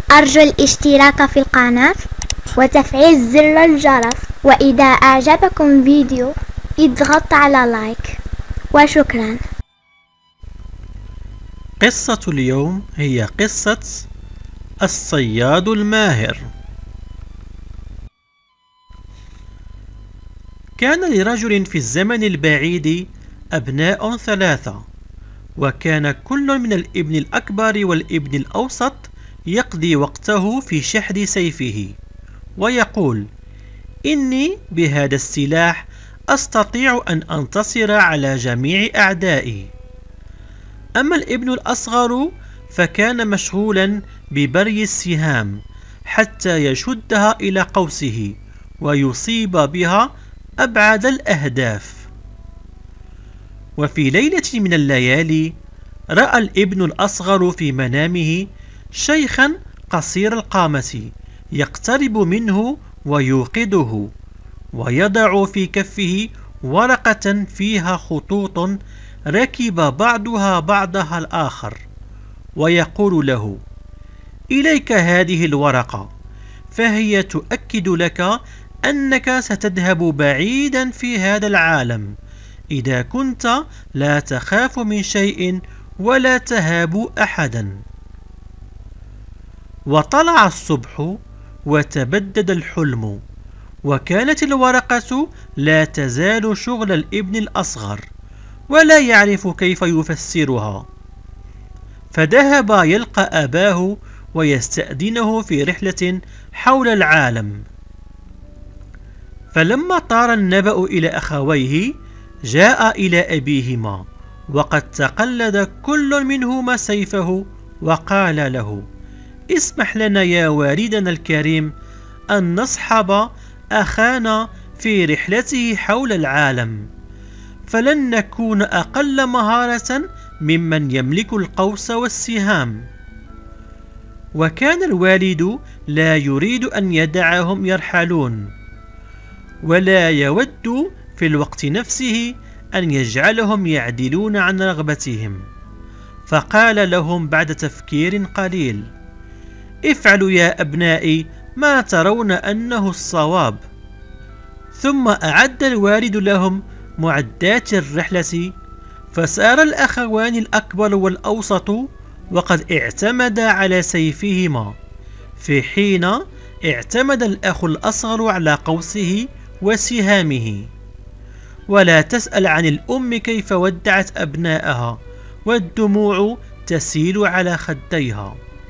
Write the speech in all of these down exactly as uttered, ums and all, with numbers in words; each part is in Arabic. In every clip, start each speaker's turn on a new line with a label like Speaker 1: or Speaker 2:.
Speaker 1: أرجو الاشتراك في القناة وتفعيل زر الجرس، وإذا أعجبكم فيديو اضغط على لايك، وشكرا.
Speaker 2: قصة اليوم هي قصة الصياد الماهر. كان لرجل في الزمن البعيد أبناء ثلاثة، وكان كل من الابن الأكبر والابن الأوسط يقضي وقته في شحذ سيفه ويقول: إني بهذا السلاح أستطيع أن أنتصر على جميع أعدائي. أما الابن الأصغر فكان مشغولا ببري السهام حتى يشدها إلى قوسه ويصيب بها أبعد الأهداف. وفي ليلة من الليالي رأى الابن الأصغر في منامه شيخا قصير القامة يقترب منه ويوقظه، ويضع في كفه ورقة فيها خطوط ركب بعضها بعضها الآخر، ويقول له: إليك هذه الورقة، فهي تؤكد لك أنك ستذهب بعيدا في هذا العالم إذا كنت لا تخاف من شيء ولا تهاب أحدا. وطلع الصبح وتبدد الحلم، وكانت الورقة لا تزال شغل الابن الأصغر ولا يعرف كيف يفسرها، فذهب يلقى أباه ويستأذنه في رحلة حول العالم. فلما طار النبأ إلى أخويه جاء إلى أبيهما وقد تقلد كل منهما سيفه وقال له: اسمح لنا يا والدنا الكريم أن نصحب أخانا في رحلته حول العالم، فلن نكون أقل مهارة ممن يملك القوس والسهام. وكان الوالد لا يريد أن يدعهم يرحلون، ولا يود في الوقت نفسه أن يجعلهم يعدلون عن رغبتهم، فقال لهم بعد تفكير قليل: افعلوا يا أبنائي ما ترون أنه الصواب. ثم أعد الوالد لهم معدات الرحلة، فسار الأخوان الأكبر والأوسط وقد اعتمدا على سيفهما، في حين اعتمد الأخ الأصغر على قوسه وسهامه. ولا تسأل عن الأم كيف ودعت أبناءها والدموع تسيل على خديها.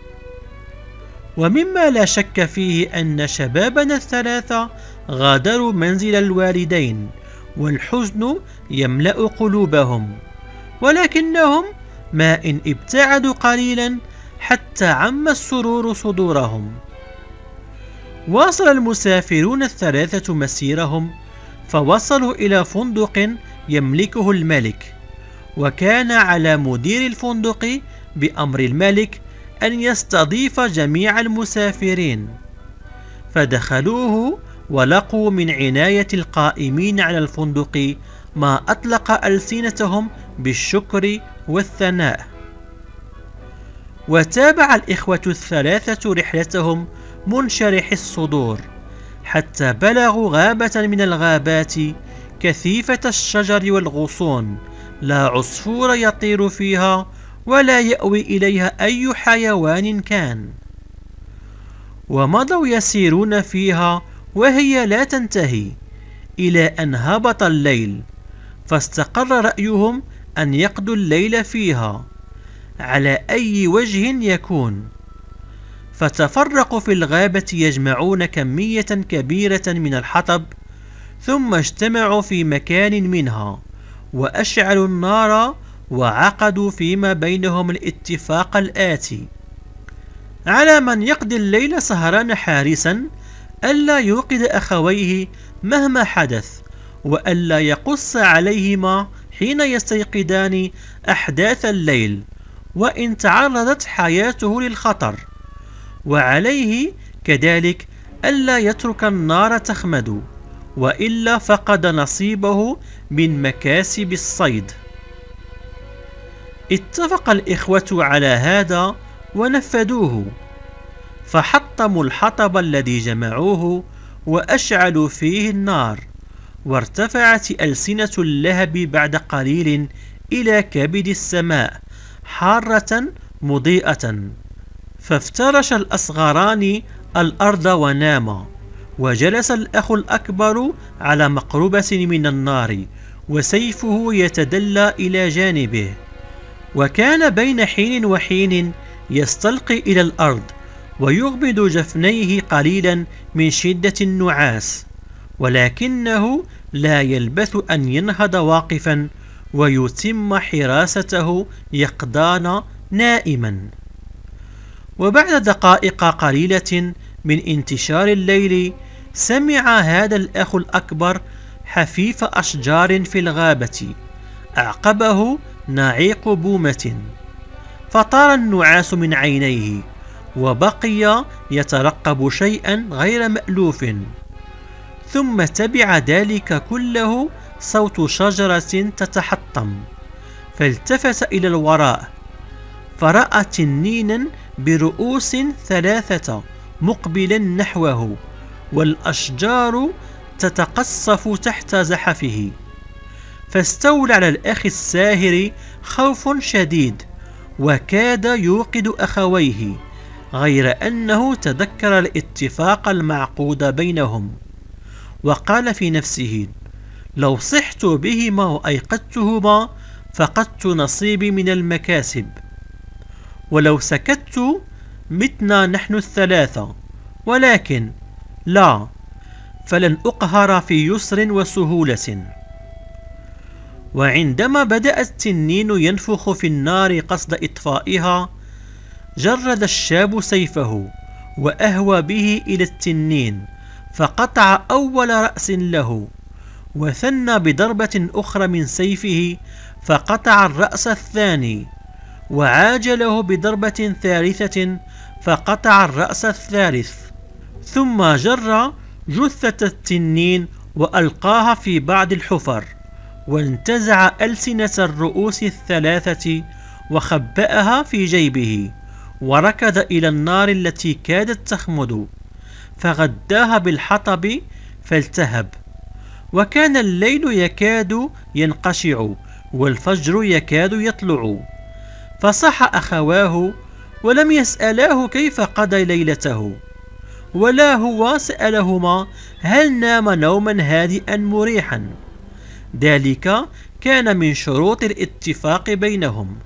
Speaker 2: ومما لا شك فيه أن شبابنا الثلاثة غادروا منزل الوالدين والحزن يملأ قلوبهم، ولكنهم ما إن ابتعدوا قليلا حتى عم السرور صدورهم. واصل المسافرون الثلاثة مسيرهم، فوصلوا إلى فندق يملكه الملك، وكان على مدير الفندق بأمر الملك أن يستضيف جميع المسافرين. فدخلوه ولقوا من عناية القائمين على الفندق ما أطلق ألسنتهم بالشكر والثناء. وتابع الإخوة الثلاثة رحلتهم منشرح الصدور حتى بلغوا غابة من الغابات كثيفة الشجر والغصون، لا عصفور يطير فيها ولا يأوي إليها أي حيوان كان. ومضوا يسيرون فيها وهي لا تنتهي إلى أن هبط الليل، فاستقر رأيهم أن يقضوا الليل فيها على أي وجه يكون. فتفرقوا في الغابة يجمعون كمية كبيرة من الحطب، ثم اجتمعوا في مكان منها وأشعلوا النار، وعقدوا فيما بينهم الاتفاق الآتي: على من يقضي الليل سهران حارسا ألا يوقظ أخويه مهما حدث، وألا يقص عليهما حين يستيقظان أحداث الليل وإن تعرضت حياته للخطر، وعليه كذلك ألا يترك النار تخمد، وإلا فقد نصيبه من مكاسب الصيد. اتفق الإخوة على هذا ونفذوه، فحطموا الحطب الذي جمعوه وأشعلوا فيه النار، وارتفعت ألسنة اللهب بعد قليل إلى كبد السماء حارة مضيئة، فافترش الأصغران الأرض وناما، وجلس الأخ الأكبر على مقربة من النار وسيفه يتدلى إلى جانبه، وكان بين حين وحين يستلقي إلى الأرض ويغمض جفنيه قليلا من شدة النعاس، ولكنه لا يلبث أن ينهض واقفا ويتم حراسته يقظان نائما. وبعد دقائق قليلة من انتشار الليل سمع هذا الأخ الأكبر حفيف أشجار في الغابة، أعقبه نعيق بومة، فطار النعاس من عينيه وبقي يترقب شيئا غير مألوف، ثم تبع ذلك كله صوت شجرة تتحطم، فالتفت إلى الوراء فرأى تنينا برؤوس ثلاثة مقبلا نحوه، والأشجار تتقصف تحت زحفه، فاستولى على الأخ الساهر خوف شديد وكاد يوقد أخويه، غير أنه تذكر الاتفاق المعقود بينهم وقال في نفسه: لو صحت بهما وأيقظتهما فقدت نصيبي من المكاسب، ولو سكت متنا نحن الثلاثة، ولكن لا، فلن أقهر في يسر وسهولة. وعندما بدأ التنين ينفخ في النار قصد إطفائها، جرد الشاب سيفه وأهوى به إلى التنين فقطع أول رأس له، وثنى بضربة أخرى من سيفه فقطع الرأس الثاني، وعاجله بضربة ثالثة فقطع الرأس الثالث، ثم جر جثة التنين وألقاها في بعض الحفر، وانتزع ألسنة الرؤوس الثلاثة وخبأها في جيبه، وركض إلى النار التي كادت تخمد فغداها بالحطب فالتهب، وكان الليل يكاد ينقشع والفجر يكاد يطلع، فصح أخواه ولم يسألاه كيف قضى ليلته، ولا هو سألهما هل نام نوما هادئا مريحا. ذلك كان من شروط الاتفاق بينهم.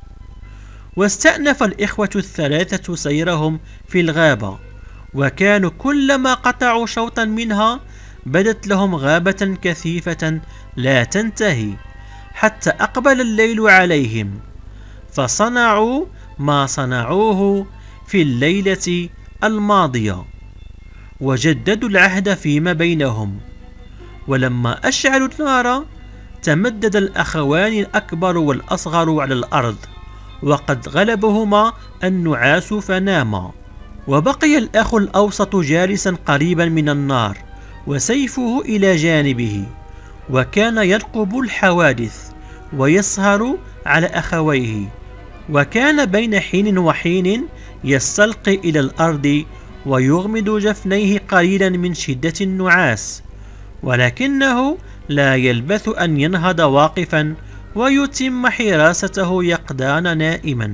Speaker 2: واستأنف الإخوة الثلاثة سيرهم في الغابة، وكانوا كلما قطعوا شوطا منها بدت لهم غابة كثيفة لا تنتهي، حتى أقبل الليل عليهم، فصنعوا ما صنعوه في الليلة الماضية، وجددوا العهد فيما بينهم. ولما أشعلوا النار تمدد الأخوان الأكبر والأصغر على الأرض، وقد غلبهما النعاس فناما، وبقي الأخ الأوسط جالسا قريبا من النار وسيفه إلى جانبه، وكان يرقب الحوادث ويسهر على أخويه، وكان بين حين وحين يستلقي إلى الأرض ويغمض جفنيه قليلا من شدة النعاس، ولكنه لا يلبث أن ينهض واقفا ويتم حراسته يقظان نائما.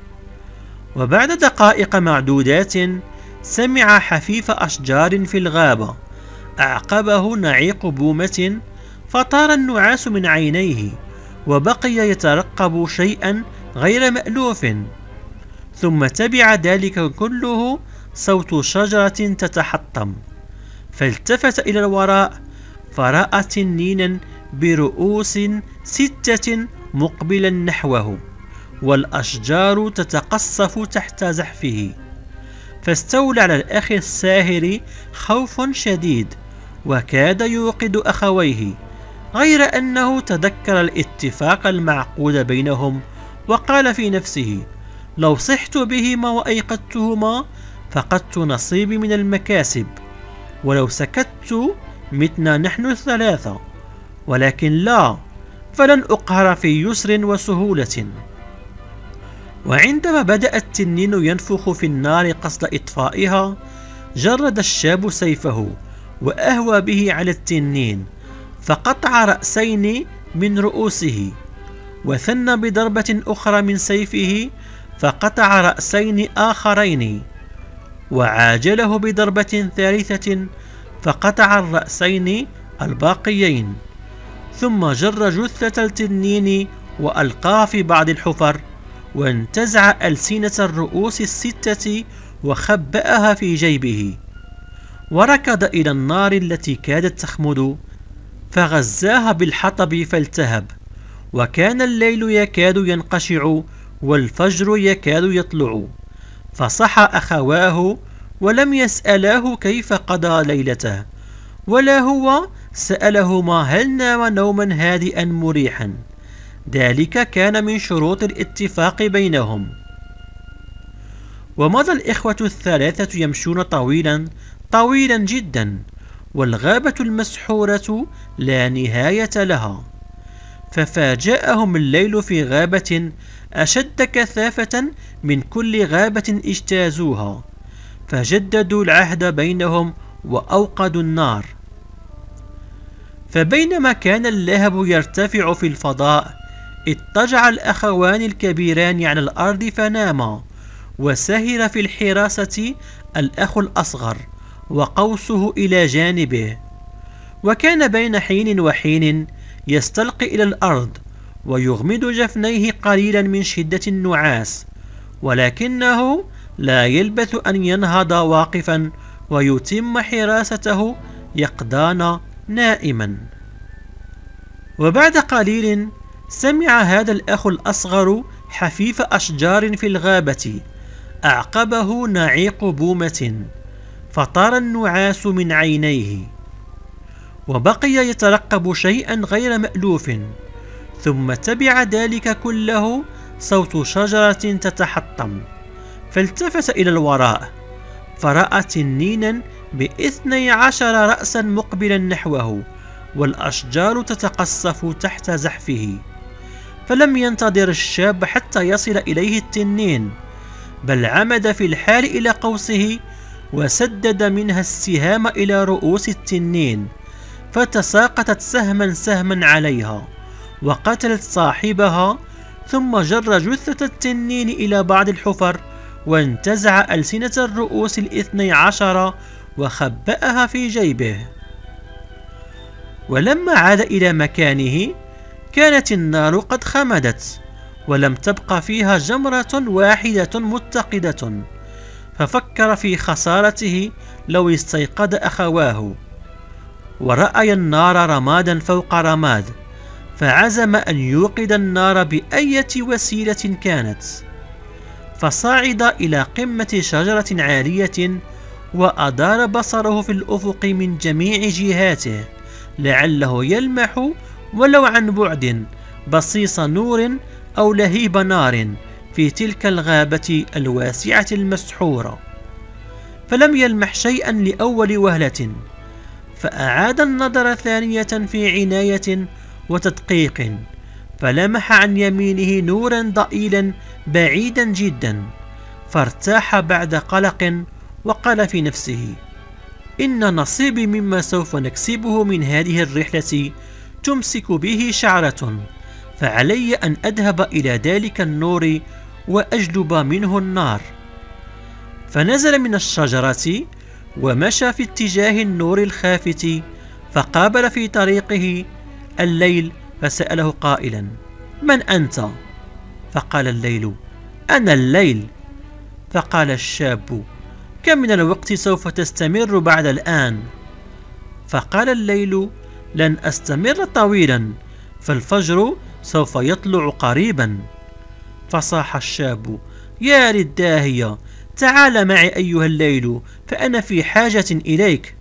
Speaker 2: وبعد دقائق معدودات سمع حفيف أشجار في الغابة، أعقبه نعيق بومة، فطار النعاس من عينيه وبقي يترقب شيئا غير مألوف، ثم تبع ذلك كله صوت شجرة تتحطم، فالتفت إلى الوراء فرأى تنينا برؤوس ستة مقبلا نحوه، والأشجار تتقصف تحت زحفه، فاستولى على الأخ الساهر خوف شديد وكاد يوقد أخويه، غير أنه تذكر الاتفاق المعقود بينهم وقال في نفسه: لو صحت بهما وأيقظتهما فقدت نصيبي من المكاسب، ولو سكت متنا نحن الثلاثة، ولكن لا، فلن أقهر في يسر وسهولة. وعندما بدأ التنين ينفخ في النار قصد إطفائها، جرد الشاب سيفه وأهوى به على التنين، فقطع رأسين من رؤوسه، وثنى بضربة أخرى من سيفه فقطع رأسين آخرين، وعاجله بضربة ثالثة فقطع الرأسين الباقيين، ثم جر جثة التنين وألقاها في بعض الحفر، وانتزع ألسنة الرؤوس الستة وخبأها في جيبه، وركض إلى النار التي كادت تخمد فغزاها بالحطب فالتهب، وكان الليل يكاد ينقشع والفجر يكاد يطلع، فصحى أخواه ولم يسألاه كيف قضى ليلته، ولا هو سألهما هل نام نوما هادئا مريحا. ذلك كان من شروط الاتفاق بينهم. ومضى الإخوة الثلاثة يمشون طويلا طويلا جدا، والغابة المسحورة لا نهاية لها، ففاجأهم الليل في غابة أشد كثافة من كل غابة اجتازوها، فجددوا العهد بينهم وأوقدوا النار. فبينما كان اللهب يرتفع في الفضاء، اضطجع الأخوان الكبيران على الأرض فناما، وسهر في الحراسة الأخ الأصغر وقوسه إلى جانبه، وكان بين حين وحين يستلقي إلى الأرض ويغمد جفنيه قليلا من شدة النعاس، ولكنه لا يلبث أن ينهض واقفا ويتم حراسته يقظان نائما. وبعد قليل سمع هذا الأخ الأصغر حفيف أشجار في الغابة، أعقبه نعيق بومة، فطار النعاس من عينيه، وبقي يترقب شيئا غير مألوف، ثم تبع ذلك كله صوت شجرة تتحطم، فالتفت إلى الوراء فرأى تنينا باثني عشر رأسا مقبلا نحوه، والأشجار تتقصف تحت زحفه، فلم ينتظر الشاب حتى يصل إليه التنين، بل عمد في الحال إلى قوسه وسدد منها السهام إلى رؤوس التنين، فتساقطت سهما سهما عليها وقتلت صاحبها، ثم جر جثة التنين إلى بعض الحفر وانتزع ألسنة الرؤوس الاثني عشر وخبأها في جيبه. ولما عاد إلى مكانه كانت النار قد خمدت، ولم تبق فيها جمرة واحدة متقدة، ففكر في خسارته لو استيقظ أخواه، ورأى النار رمادا فوق رماد، فعزم أن يوقد النار بأية وسيلة كانت، فصعد إلى قمة شجرة عالية وأدار بصره في الأفق من جميع جهاته لعله يلمح ولو عن بعد بصيص نور أو لهيب نار في تلك الغابة الواسعة المسحورة، فلم يلمح شيئا لأول وهلة، فأعاد النظر ثانية في عناية وتدقيق، فلمح عن يمينه نورا ضئيلا بعيدا جدا، فارتاح بعد قلق وقال في نفسه: إن نصيبي مما سوف نكسبه من هذه الرحلة تمسك به شعرة، فعلي أن أذهب إلى ذلك النور وأجلب منه النار. فنزل من الشجرة ومشى في اتجاه النور الخافت، فقابل في طريقه الليل فسأله قائلا: من أنت؟ فقال الليل: أنا الليل. فقال الشاب: كم من الوقت سوف تستمر بعد الآن؟ فقال الليل: لن أستمر طويلا، فالفجر سوف يطلع قريبا. فصاح الشاب: يا للداهية، تعال معي أيها الليل، فأنا في حاجة إليك.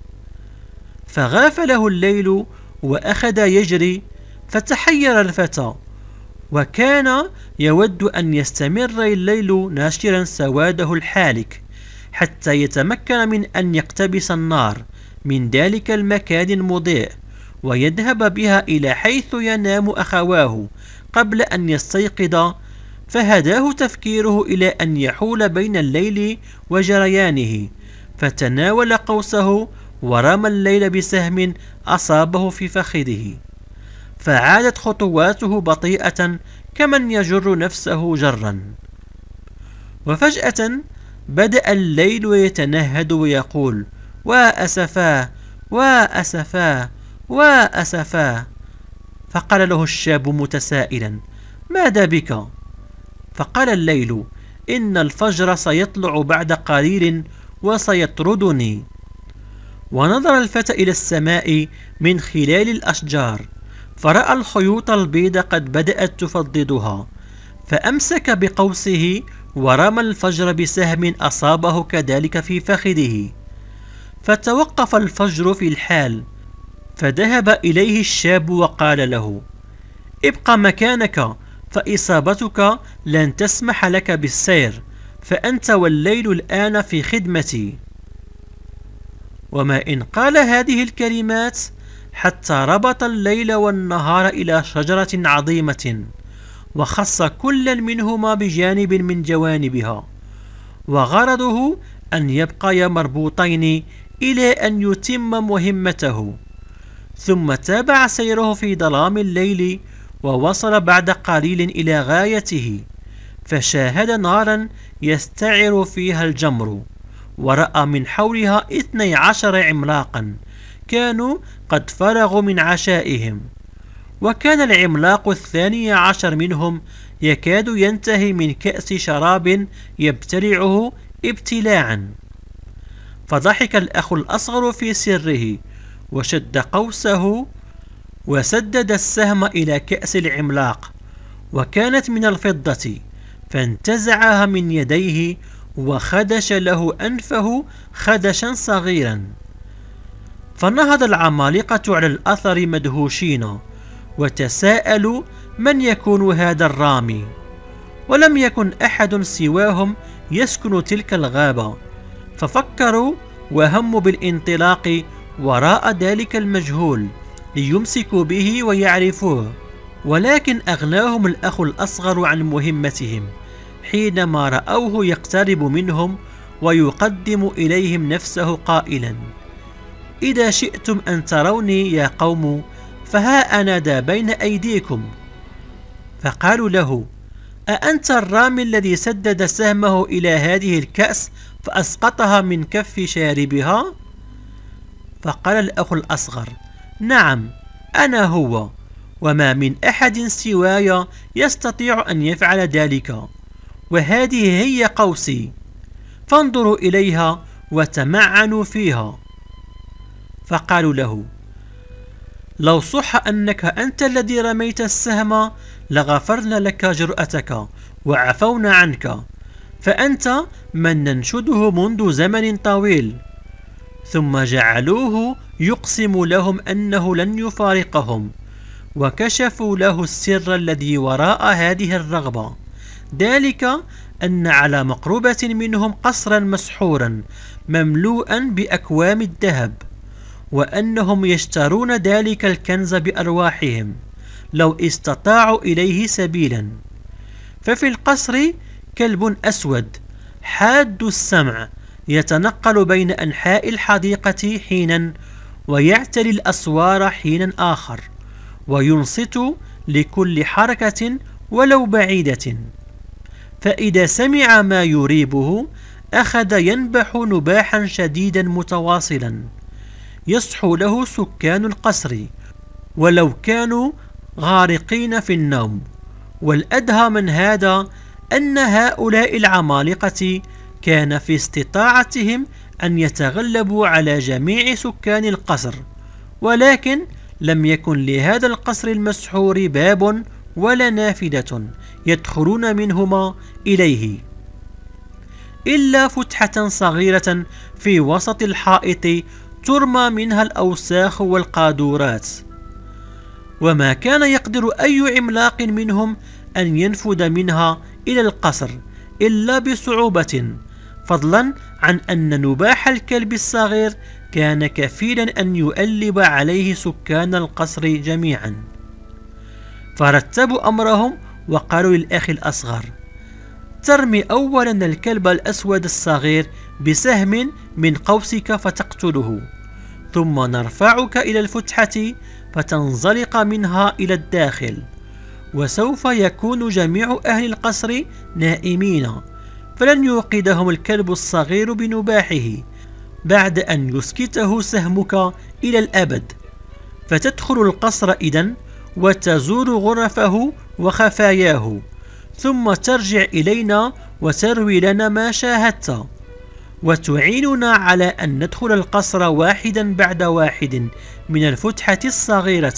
Speaker 2: فغافله الليل وأخذ يجري، فتحير الفتى، وكان يود أن يستمر الليل ناشرا سواده الحالك حتى يتمكن من أن يقتبس النار من ذلك المكان المضيء ويذهب بها إلى حيث ينام أخواه قبل أن يستيقظ فهداه تفكيره إلى أن يحول بين الليل وجريانه، فتناول قوسه ورمى الليل بسهم أصابه في فخذه، فعادت خطواته بطيئة كمن يجر نفسه جرا. وفجأة بدأ الليل يتنهد ويقول: وأسفاه وأسفاه وأسفاه. فقال له الشاب متسائلا: ماذا بك؟ فقال الليل: إن الفجر سيطلع بعد قليل وسيطردني. ونظر الفتى إلى السماء من خلال الأشجار، فرأى الخيوط البيض قد بدأت تفضدها، فأمسك بقوسه ورمى الفجر بسهم أصابه كذلك في فخذه، فتوقف الفجر في الحال، فذهب إليه الشاب وقال له: ابق مكانك، فإصابتك لن تسمح لك بالسير، فأنت والليل الآن في خدمتي. وما إن قال هذه الكلمات حتى ربط الليل والنهار إلى شجرة عظيمة، وخص كل منهما بجانب من جوانبها، وغرضه أن يبقيا مربوطين إلى أن يتم مهمته. ثم تابع سيره في ظلام الليل، ووصل بعد قليل إلى غايته، فشاهد نارا يستعر فيها الجمر، ورأى من حولها اثني عشر عملاقا كانوا قد فرغوا من عشائهم، وكان العملاق الثاني عشر منهم يكاد ينتهي من كأس شراب يبتلعه ابتلاعا. فضحك الأخ الأصغر في سره، وشد قوسه وسدد السهم إلى كأس العملاق، وكانت من الفضة، فانتزعها من يديه وخدش له أنفه خدشا صغيرا. فنهض العمالقة على الأثر مدهوشين، وتساءلوا من يكون هذا الرامي، ولم يكن أحد سواهم يسكن تلك الغابة، ففكروا وهموا بالانطلاق وراء ذلك المجهول ليمسكوا به ويعرفوه. ولكن أغناهم الأخ الأصغر عن مهمتهم حينما رأوه يقترب منهم ويقدم إليهم نفسه قائلا: إذا شئتم أن تروني يا قوم فها أنا ذا بين أيديكم. فقالوا له: أأنت الرامي الذي سدد سهمه إلى هذه الكأس فأسقطها من كف شاربها؟ فقال الأخ الأصغر: نعم، أنا هو، وما من أحد سواي يستطيع أن يفعل ذلك، وهذه هي قوسي، فانظروا إليها وتمعنوا فيها. فقالوا له: لو صح أنك أنت الذي رميت السهم لغفرنا لك جرأتك وعفونا عنك، فأنت من ننشده منذ زمن طويل. ثم جعلوه يقسم لهم أنه لن يفارقهم، وكشفوا له السر الذي وراء هذه الرغبة، ذلك أن على مقربة منهم قصرا مسحورا مملوءا بأكوام الذهب، وأنهم يشترون ذلك الكنز بأرواحهم لو استطاعوا إليه سبيلا. ففي القصر كلب أسود حاد السمع يتنقل بين أنحاء الحديقة حينا، ويعتري الأسوار حينا آخر، وينصت لكل حركة ولو بعيدة. فإذا سمع ما يريبه أخذ ينبح نباحا شديدا متواصلا يصحو له سكان القصر ولو كانوا غارقين في النوم. والأدهى من هذا أن هؤلاء العمالقة كان في استطاعتهم أن يتغلبوا على جميع سكان القصر، ولكن لم يكن لهذا القصر المسحور باب ولا نافذة يدخلون منهما إليه، إلا فتحة صغيرة في وسط الحائط ترمى منها الأوساخ والقاذورات. وما كان يقدر أي عملاق منهم أن ينفذ منها إلى القصر إلا بصعوبة، فضلا عن أن نباح الكلب الصغير كان كفيلا أن يؤلب عليه سكان القصر جميعا. فرتبوا أمرهم وقالوا للأخ الأصغر: ترمي أولا الكلب الأسود الصغير بسهم من قوسك فتقتله، ثم نرفعك إلى الفتحة فتنزلق منها إلى الداخل، وسوف يكون جميع أهل القصر نائمين، فلن يوقدهم الكلب الصغير بنباحه بعد أن يسكته سهمك إلى الأبد. فتدخل القصر إذن وتزور غرفه وخفاياه، ثم ترجع إلينا وتروي لنا ما شاهدت، وتعيننا على أن ندخل القصر واحدا بعد واحد من الفتحة الصغيرة.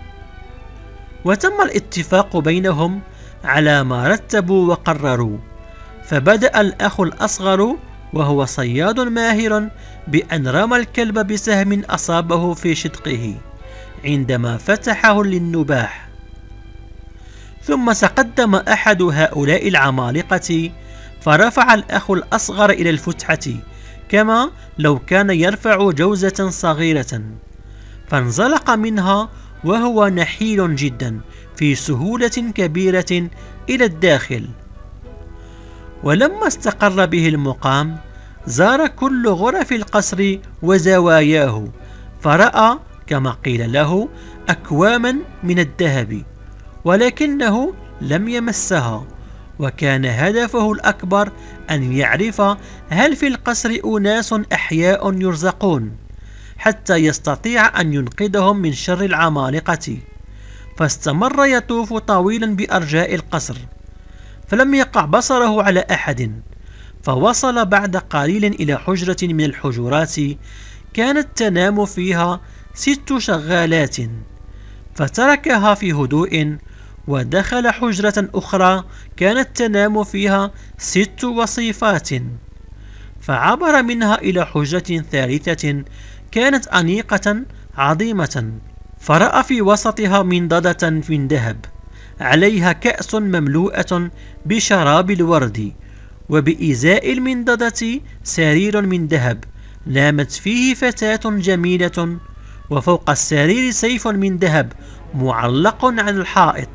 Speaker 2: وتم الاتفاق بينهم على ما رتبوا وقرروا. فبدأ الأخ الأصغر وهو صياد ماهر بأن رمى الكلب بسهم أصابه في شدقه عندما فتحه للنباح، ثم تقدم أحد هؤلاء العمالقة فرفع الأخ الأصغر إلى الفتحة كما لو كان يرفع جوزة صغيرة، فانزلق منها وهو نحيل جدا في سهولة كبيرة إلى الداخل. ولما استقر به المقام زار كل غرف القصر وزواياه، فرأى كما قيل له أكواما من الذهب، ولكنه لم يمسها، وكان هدفه الأكبر أن يعرف هل في القصر أناس أحياء يرزقون حتى يستطيع أن ينقذهم من شر العمالقة. فاستمر يطوف طويلا بأرجاء القصر، فلم يقع بصره على أحد، فوصل بعد قليل إلى حجرة من الحجرات كانت تنام فيها ست شغالات، فتركها في هدوء ودخل حجرة أخرى كانت تنام فيها ست وصيفات، فعبر منها إلى حجرة ثالثة كانت أنيقة عظيمة، فرأى في وسطها منضدة من ذهب عليها كأس مملوءة بشراب الورد، وبإزاء المنضدة سرير من ذهب نامت فيه فتاة جميلة، وفوق السرير سيف من ذهب معلق على الحائط.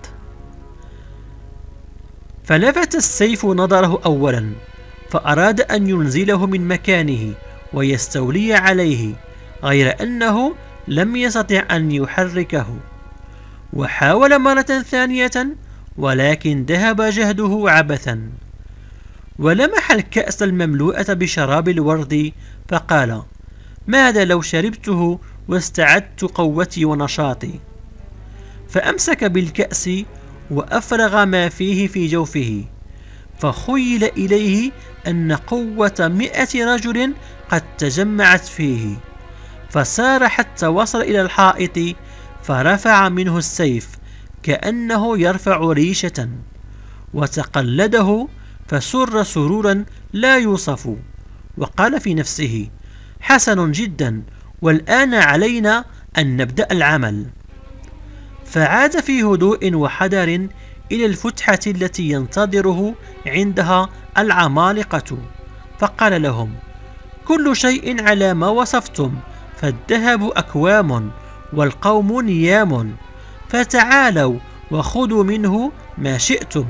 Speaker 2: فلفت السيف نظره أولا، فأراد أن ينزله من مكانه ويستولي عليه، غير أنه لم يستطع أن يحركه، وحاول مرة ثانية ولكن ذهب جهده عبثا. ولمح الكأس المملوءة بشراب الورد فقال: ماذا لو شربته واستعدت قوتي ونشاطي؟ فأمسك بالكأس وأفرغ ما فيه في جوفه، فخيل إليه أن قوة مئة رجل قد تجمعت فيه، فسار حتى وصل إلى الحائط فرفع منه السيف كأنه يرفع ريشة، وتقلده فسر سرورا لا يوصف، وقال في نفسه: حسن جدا، والآن علينا أن نبدأ العمل. فعاد في هدوء وحذر إلى الفتحة التي ينتظره عندها العمالقة، فقال لهم: كل شيء على ما وصفتم، فالذهب أكوام والقوم نيام، فتعالوا وخذوا منه ما شئتم.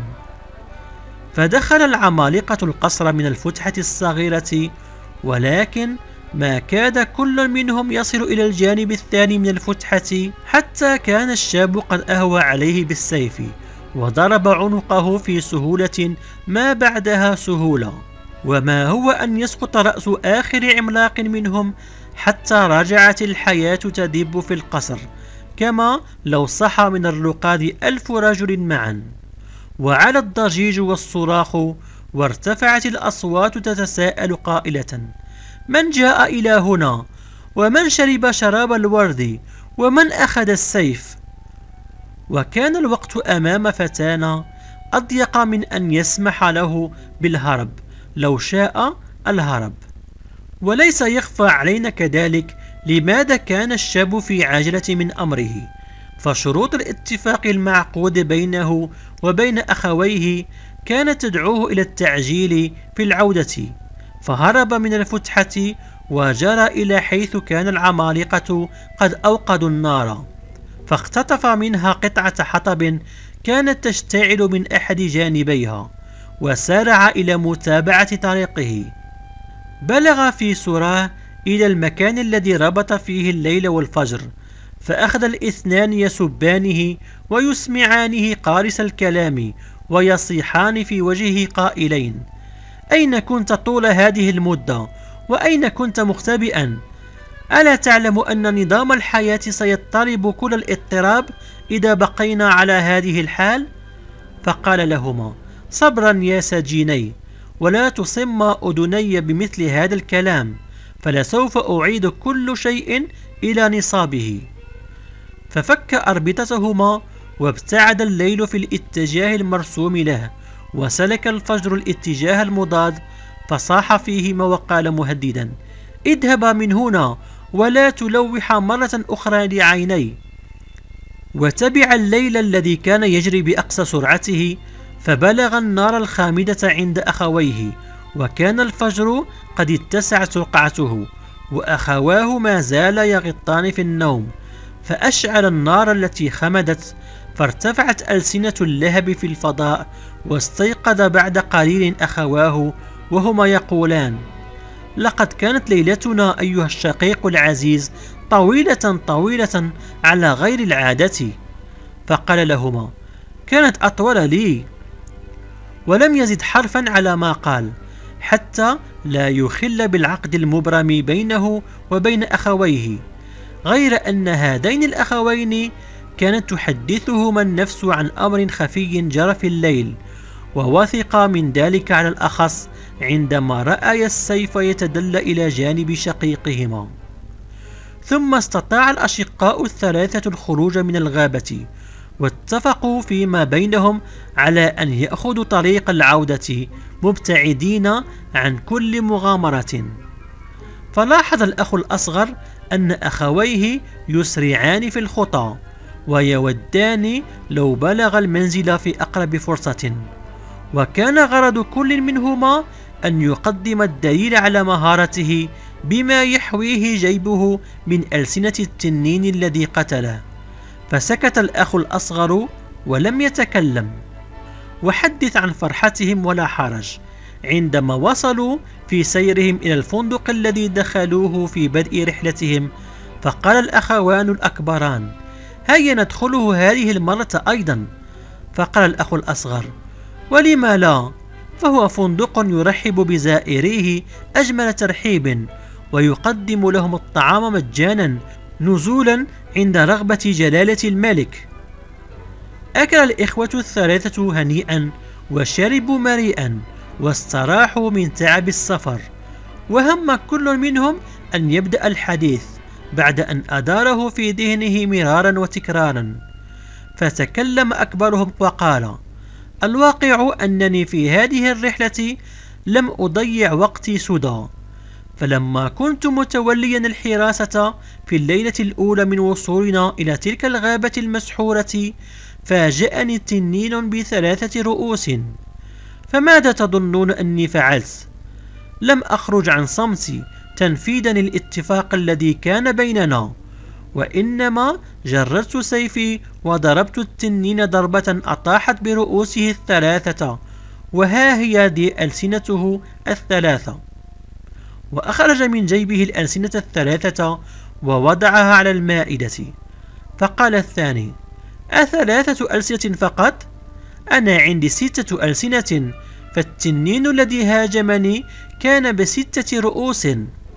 Speaker 2: فدخل العمالقة القصر من الفتحة الصغيرة، ولكن ما كاد كل منهم يصل إلى الجانب الثاني من الفتحة حتى كان الشاب قد أهوى عليه بالسيف وضرب عنقه في سهولة ما بعدها سهولة، وما هو أن يسقط رأس آخر عملاق منهم حتى رجعت الحياة تدب في القصر كما لو صح من الرقاد ألف رجل معا. وعلى الضجيج والصراخ، وارتفعت الأصوات تتساءل قائلة: من جاء إلى هنا؟ ومن شرب شراب الورد؟ ومن أخذ السيف؟ وكان الوقت أمام فتانا أضيق من أن يسمح له بالهرب لو شاء الهرب. وليس يخفى علينا كذلك لماذا كان الشاب في عجلة من أمره، فشروط الاتفاق المعقود بينه وبين أخويه كانت تدعوه إلى التعجيل في العودة، فهرب من الفتحة وجرى إلى حيث كان العمالقة قد أوقدوا النار، فاختطف منها قطعة حطب كانت تشتعل من أحد جانبيها، وسارع إلى متابعة طريقه. بلغ في سرعة إلى المكان الذي ربط فيه الليل والفجر، فأخذ الاثنان يسبانه ويسمعانه قارس الكلام ويصيحان في وجهه قائلين: أين كنت طول هذه المدة؟ وأين كنت مختبئا؟ ألا تعلم أن نظام الحياة سيضطرب كل الاضطراب إذا بقينا على هذه الحال؟ فقال لهما: صبرا يا سجيني، ولا تصم أذني بمثل هذا الكلام، فلسوف أعيد كل شيء إلى نصابه. ففك أربطتهما وابتعد الليل في الاتجاه المرسوم له، وسلك الفجر الاتجاه المضاد، فصاح فيهما وقال مهددا: اذهبا من هنا ولا تلوح مرة أخرى لعيني. وتبع الليل الذي كان يجري بأقصى سرعته، فبلغ النار الخامدة عند أخويه، وكان الفجر قد اتسعت رقعته، وأخواه ما زالا يغطان في النوم، فأشعل النار التي خمدت، فارتفعت ألسنة اللهب في الفضاء، واستيقظ بعد قليل أخواه وهما يقولان: لقد كانت ليلتنا أيها الشقيق العزيز طويلة طويلة على غير العادة. فقال لهما: كانت أطول لي. ولم يزد حرفا على ما قال، حتى لا يخل بالعقد المبرم بينه وبين أخويه، غير أن هذين الأخوين كانت تحدثهما النفس عن أمر خفي جرى في الليل، ووثق من ذلك على الأخص عندما رأي السيف يتدلى إلى جانب شقيقهما. ثم استطاع الأشقاء الثلاثة الخروج من الغابة، واتفقوا فيما بينهم على أن يأخذوا طريق العودة مبتعدين عن كل مغامرة. فلاحظ الأخ الأصغر أن أخويه يسرعان في الخطى، ويودان لو بلغ المنزل في أقرب فرصة، وكان غرض كل منهما أن يقدم الدليل على مهارته بما يحويه جيبه من ألسنة التنين الذي قتله. فسكت الأخ الأصغر ولم يتكلم. وحدث عن فرحتهم ولا حرج عندما وصلوا في سيرهم إلى الفندق الذي دخلوه في بدء رحلتهم. فقال الأخوان الأكبران: هيا ندخله هذه المرة أيضا. فقال الأخ الأصغر: ولما لا؟ فهو فندق يرحب بزائريه أجمل ترحيب، ويقدم لهم الطعام مجانا نزولا عند رغبة جلالة الملك. أكل الإخوة الثلاثة هنيئا، وشربوا مريئا، واستراحوا من تعب السفر، وهم كل منهم أن يبدأ الحديث بعد أن أداره في ذهنه مرارا وتكرارا. فتكلم أكبرهم وقال: الواقع أنني في هذه الرحلة لم أضيع وقتي سدى، فلما كنت متوليا الحراسة في الليلة الأولى من وصولنا إلى تلك الغابة المسحورة، فاجأني تنين بثلاثة رؤوس. فماذا تظنون أني فعلت؟ لم أخرج عن صمتي تنفيذا للاتفاق الذي كان بيننا، وإنما جردت سيفي وضربت التنين ضربة أطاحت برؤوسه الثلاثة، وها هي دي ألسنته الثلاثة. وأخرج من جيبه الألسنة الثلاثة ووضعها على المائدة. فقال الثاني: أثلاثة ألسنة فقط؟ أنا عندي ستة ألسنة، فالتنين الذي هاجمني كان بستة رؤوس.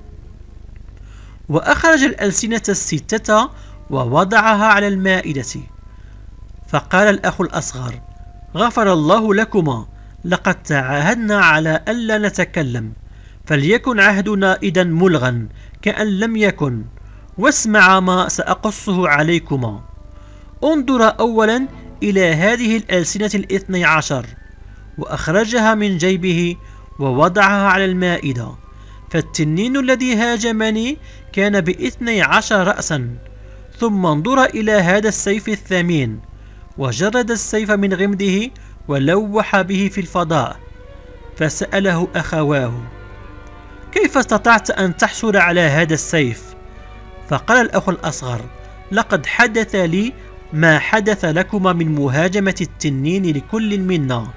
Speaker 2: وأخرج الألسنة الستة ووضعها على المائدة. فقال الأخ الأصغر: غفر الله لكما، لقد تعاهدنا على ألا نتكلم، فليكن عهدنا إذا ملغا كأن لم يكن، واسمع ما سأقصه عليكما. انظر أولا إلى هذه الألسنة الاثني عشر. وأخرجها من جيبه ووضعها على المائدة. فالتنين الذي هاجمني كان باثني عشر رأسا. ثم انظر إلى هذا السيف الثمين، وجرد السيف من غمده ولوح به في الفضاء. فسأله أخواه: كيف استطعت أن تحصل على هذا السيف؟ فقال الأخ الأصغر: لقد حدث لي ما حدث لكما من مهاجمة التنين لكل منا،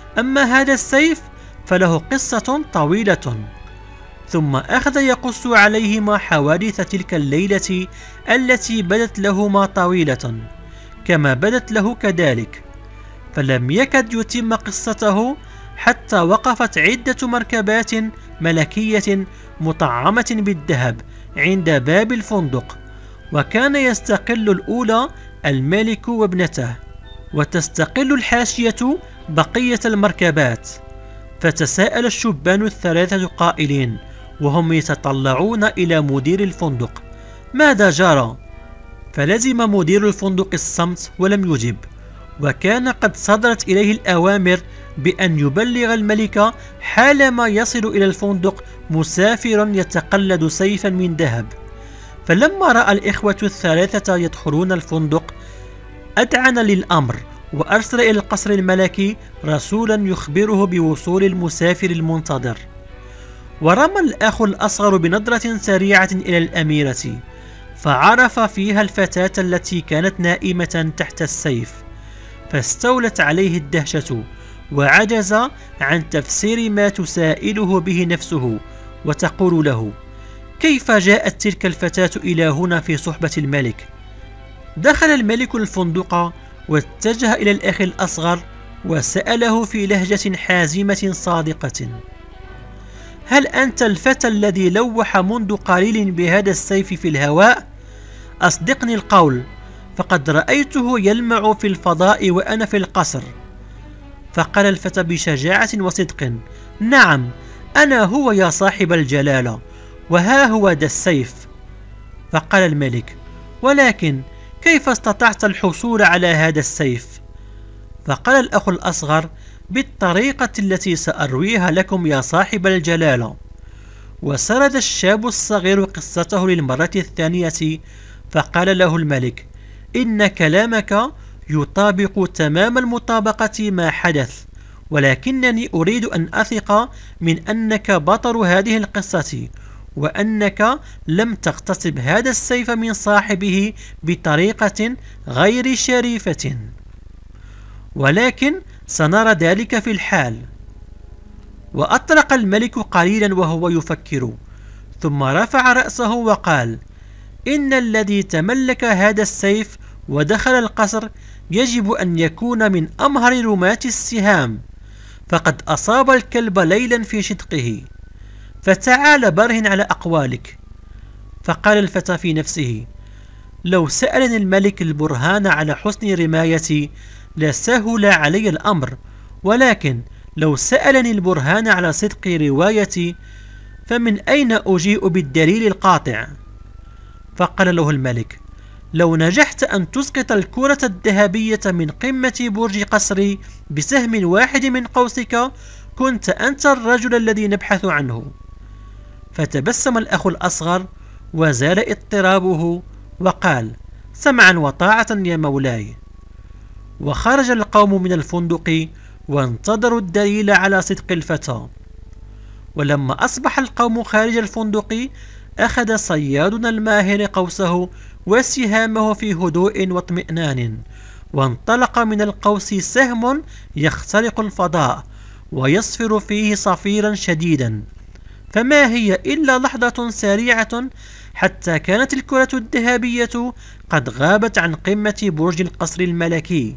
Speaker 2: أما هذا السيف فله قصة طويلة. ثم أخذ يقص عليهما حوادث تلك الليلة التي بدت لهما طويلة كما بدت له كذلك، فلم يكد يتم قصته حتى وقفت عدة مركبات ملكية مطعمة بالذهب عند باب الفندق، وكان يستقل الأولى الملك وابنته، وتستقل الحاشية بقية المركبات. فتساءل الشبان الثلاثة قائلين وهم يتطلعون إلى مدير الفندق: ماذا جرى؟ فلزم مدير الفندق الصمت ولم يجب، وكان قد صدرت إليه الأوامر بأن يبلغ الملك حالما يصل إلى الفندق مسافرا يتقلد سيفا من ذهب. فلما رأى الإخوة الثلاثة يدخلون الفندق أذعن للأمر، وأرسل إلى القصر الملكي رسولا يخبره بوصول المسافر المنتظر. ورمى الأخ الأصغر بنظرة سريعة إلى الأميرة، فعرف فيها الفتاة التي كانت نائمة تحت السيف، فاستولت عليه الدهشة وعجز عن تفسير ما تسائله به نفسه وتقول له: كيف جاءت تلك الفتاة إلى هنا في صحبة الملك؟ دخل الملك الفندق واتجه إلى الأخ الأصغر وسأله في لهجة حازمة صادقة: هل أنت الفتى الذي لوح منذ قليل بهذا السيف في الهواء؟ أصدقني القول، فقد رأيته يلمع في الفضاء وأنا في القصر. فقال الفتى بشجاعة وصدق: نعم، أنا هو يا صاحب الجلالة، وها هو ذا السيف. فقال الملك: ولكن كيف استطعت الحصول على هذا السيف؟ فقال الأخ الأصغر: بالطريقة التي سأرويها لكم يا صاحب الجلالة. وسرد الشاب الصغير قصته للمرة الثانية، فقال له الملك: إن كلامك يطابق تمام المطابقة ما حدث، ولكنني أريد أن أثق من أنك بطل هذه القصة، وأنك لم تغتصب هذا السيف من صاحبه بطريقة غير شريفة، ولكن سنرى ذلك في الحال. وأطرق الملك قليلا وهو يفكر، ثم رفع رأسه وقال: إن الذي تملك هذا السيف ودخل القصر يجب أن يكون من أمهر رماة السهام، فقد أصاب الكلب ليلا في شدقه، فتعال برهن على أقوالك. فقال الفتى في نفسه: لو سألني الملك البرهان على حسن رمايتي لسهل علي الأمر، ولكن لو سألني البرهان على صدق روايتي فمن أين أجيء بالدليل القاطع؟ فقال له الملك: لو نجحت أن تسقط الكرة الذهبية من قمة برج قصري بسهم واحد من قوسك كنت أنت الرجل الذي نبحث عنه. فتبسم الأخ الأصغر وزال اضطرابه وقال: سمعا وطاعة يا مولاي. وخرج القوم من الفندق وانتظروا الدليل على صدق الفتى. ولما أصبح القوم خارج الفندق أخذ صيادنا الماهر قوسه وسهامه في هدوء واطمئنان، وانطلق من القوس سهم يخترق الفضاء ويصفر فيه صفيرا شديدا، فما هي إلا لحظة سريعة حتى كانت الكرة الذهبية قد غابت عن قمة برج القصر الملكي.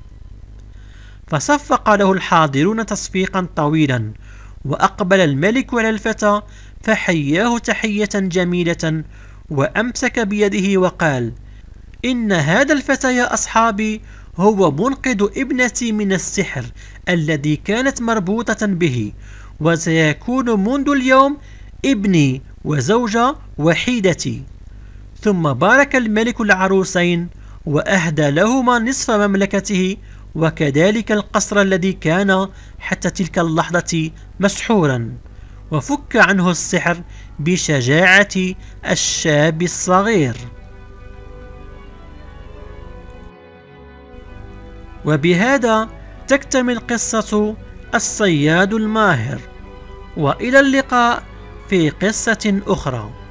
Speaker 2: فصفق له الحاضرون تصفيقا طويلا، وأقبل الملك على الفتى فحياه تحية جميلة، وأمسك بيده وقال: إن هذا الفتى يا أصحابي هو منقذ ابنتي من السحر الذي كانت مربوطة به، وسيكون منذ اليوم ابني وزوجة وحيدتي. ثم بارك الملك العروسين وأهدى لهما نصف مملكته، وكذلك القصر الذي كان حتى تلك اللحظة مسحورا، وفك عنه السحر بشجاعة الشاب الصغير. وبهذا تكتمل قصة الصياد الماهر، وإلى اللقاء في قصة أخرى.